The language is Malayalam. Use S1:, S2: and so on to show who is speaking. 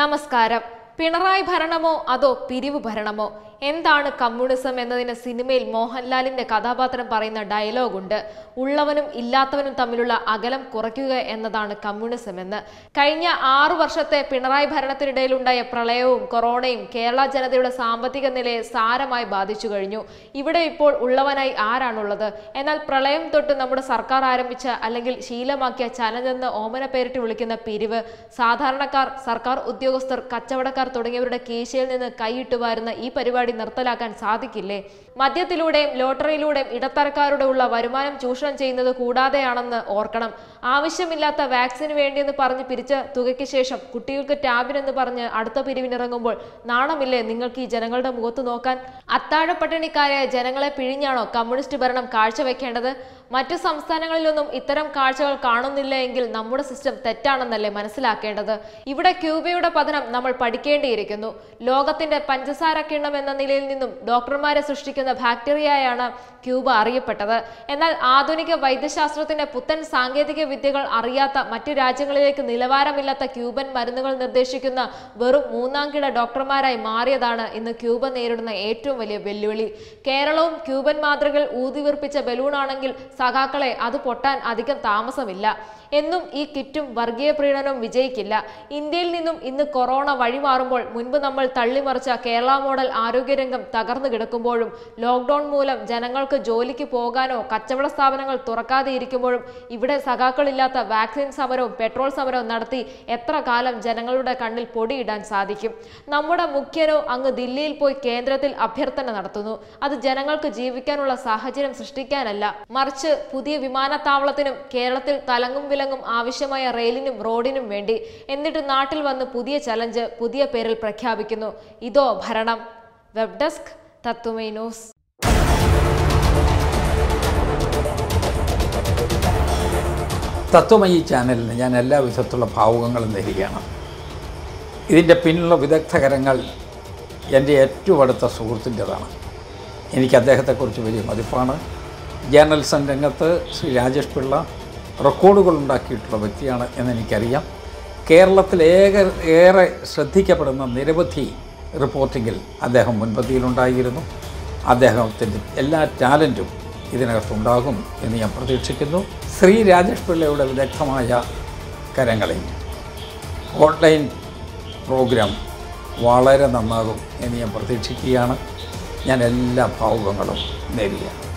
S1: നമസ്കാരം. പിണറായി ഭരണമോ അതോ പിരിവ് ഭരണമോ? എന്താണ് കമ്മ്യൂണിസം എന്നതിന് സിനിമയിൽ മോഹൻലാലിന്റെ കഥാപാത്രം പറയുന്ന ഡയലോഗുണ്ട്. ഉള്ളവനും ഇല്ലാത്തവനും തമ്മിലുള്ള അകലം കുറയ്ക്കുക എന്നതാണ് കമ്മ്യൂണിസം എന്ന്. കഴിഞ്ഞ 6 വർഷത്തെ പിണറായി ഭരണത്തിനിടയിലുണ്ടായ പ്രളയവും കൊറോണയും കേരള ജനതയുടെ സാമ്പത്തിക നിലയെ സാരമായി ബാധിച്ചു കഴിഞ്ഞു. ഇവിടെ ഇപ്പോൾ ഉള്ളവനായി ആരാണുള്ളത്? എന്നാൽ പ്രളയം തൊട്ട് നമ്മുടെ സർക്കാർ ആരംഭിച്ച അല്ലെങ്കിൽ ശീലമാക്കിയ ചലഞ്ചെന്ന് ഓമന പേരിട്ട് വിളിക്കുന്ന പിരിവ് സാധാരണക്കാർ, സർക്കാർ ഉദ്യോഗസ്ഥർ, കച്ചവടക്കാർ തുടങ്ങിയവരുടെ കീശയിൽ നിന്ന് കൈയിട്ട് വാരുന്ന ഈ പരിപാടി നിർത്തലാക്കാൻ സാധിക്കില്ലേ? മദ്യത്തിലൂടെയും ലോട്ടറിയിലൂടെയും ഇടത്തരക്കാരുടെ ഉള്ള വരുമാനം ചൂഷണം ചെയ്യുന്നത് കൂടാതെയാണെന്ന് ഓർക്കണം. ആവശ്യമില്ലാത്ത വാക്സിന് വേണ്ടിയെന്ന് പറഞ്ഞ് പിരിച്ച തുകയ്ക്ക് ശേഷം കുട്ടികൾക്ക് ടാബിനെന്ന് പറഞ്ഞ് അടുത്ത പിരിവിനിറങ്ങുമ്പോൾ നാണമില്ലേ നിങ്ങൾക്ക് ഈ ജനങ്ങളുടെ മുഖത്ത് നോക്കാൻ? അത്താഴപ്പട്ടിണിക്കാരായ ജനങ്ങളെ പിഴിഞ്ഞാണോ കമ്മ്യൂണിസ്റ്റ് ഭരണം കാഴ്ചവെക്കേണ്ടത്? മറ്റു സംസ്ഥാനങ്ങളിലൊന്നും ഇത്തരം കാഴ്ചകൾ കാണുന്നില്ല എങ്കിൽ നമ്മുടെ സിസ്റ്റം തെറ്റാണെന്നല്ലേ മനസ്സിലാക്കേണ്ടത്? ഇവിടെ ക്യൂബയുടെ പതനം നമ്മൾ പഠിക്കേണ്ടിയിരിക്കുന്നു. ലോകത്തിന്റെ പഞ്ചസാര കിണ്ണം എന്ന നിലയിൽ നിന്നും ഡോക്ടർമാരെ സൃഷ്ടിക്കുന്ന ബാക്ടീരിയയാണ് ക്യൂബ അറിയപ്പെട്ടത്. എന്നാൽ ആധുനിക വൈദ്യശാസ്ത്രത്തിന്റെ പുത്തൻ സാങ്കേതിക വിദ്യകൾ അറിയാത്ത മറ്റു രാജ്യങ്ങളിലേക്ക് നിലവാരമില്ലാത്ത ക്യൂബൻ മരുന്നുകൾ നിർദ്ദേശിക്കുന്ന വെറും മൂന്നാംകിട ഡോക്ടർമാരായി മാറിയതാണ് ഇന്ന് ക്യൂബ നേരിടുന്ന ഏറ്റവും വലിയ വെല്ലുവിളി. കേരളവും ക്യൂബൻ മാതൃകകൾ ഊതിവീർപ്പിച്ച ബലൂണാണെങ്കിൽ സഖാക്കളെ അത് പൊട്ടാൻ അധികം താമസമില്ല. എന്നും ഈ കിറ്റും വർഗീയ പ്രീണനവും വിജയിക്കില്ല. ഇന്ത്യയിൽ നിന്നും ഇന്ന് കൊറോണ വഴിമാറുമ്പോൾ മുൻപ് നമ്മൾ തള്ളിമറിച്ച കേരള മോഡൽ ആരോഗ്യരംഗം തകർന്നു കിടക്കുമ്പോഴും ലോക്ക്ഡൌൺ മൂലം ജനങ്ങൾക്ക് ജോലിക്ക് പോകാനോ കച്ചവട സ്ഥാപനങ്ങൾ തുറക്കാതെ ഇരിക്കുമ്പോഴും ഇവിടെ സഖാക്കളില്ലാത്ത വാക്സിൻ സമരവും പെട്രോൾ സമരവും നടത്തി എത്ര കാലം ജനങ്ങളുടെ കണ്ണിൽ പൊടിയിടാൻ സാധിക്കും? നമ്മുടെ മുഖ്യനോ അങ്ങ് ദില്ലിയിൽ പോയി കേന്ദ്രത്തിൽ അഭ്യർത്ഥന നടത്തുന്നു. അത് ജനങ്ങൾക്ക് ജീവിക്കാനുള്ള സാഹചര്യം സൃഷ്ടിക്കാനല്ല, മറിച്ച് പുതിയ വിമാനത്താവളത്തിനും കേരളത്തിൽ തലങ്ങും വിലങ്ങും ആവശ്യമായ റെയിലിനും റോഡിനും വേണ്ടി. എന്നിട്ട് നാട്ടിൽ വന്ന് പുതിയ ചലഞ്ച് പുതിയ പേരിൽ പ്രഖ്യാപിക്കുന്നു. ഇതോ ഭരണം? Web desk, Tattvamayi news.
S2: Tattvamayi ചാനലിന് ഞാൻ എല്ലാ വിധത്തിലുള്ള ഭാവുകങ്ങളും നേരുകയാണ്. ഇതിൻ്റെ പിന്നിലുള്ള വിദഗ്ധകരങ്ങൾ എൻ്റെ ഏറ്റവും അടുത്ത സുഹൃത്തിൻ്റെതാണ്. എനിക്ക് അദ്ദേഹത്തെക്കുറിച്ച് വലിയ മതിപ്പാണ്. ജേർണലിസം രംഗത്ത് ശ്രീ രാജേഷ് പിള്ള റെക്കോർഡുകൾ ഉണ്ടാക്കിയിട്ടുള്ള വ്യക്തിയാണ് എന്നെനിക്കറിയാം. കേരളത്തിൽ ഏറെ ശ്രദ്ധിക്കപ്പെടുന്ന നിരവധി റിപ്പോർട്ടിങ്ങിൽ അദ്ദേഹം മുൻപന്തിയിലുണ്ടായിരുന്നു. അദ്ദേഹത്തിൻ്റെ എല്ലാ ടാലൻറ്റും ഇതിനകത്തുണ്ടാകും എന്ന് ഞാൻ പ്രതീക്ഷിക്കുന്നു. ശ്രീ രാജേഷ് പിള്ളയുടെ വിദഗ്ധമായ കരങ്ങളിൽ ഓൺലൈൻ പ്രോഗ്രാം വളരെ നന്നാകും എന്ന് ഞാൻ പ്രതീക്ഷിക്കുകയാണ്. ഞാൻ എല്ലാ ഭാവുകങ്ങളും നേരുകയാണ്.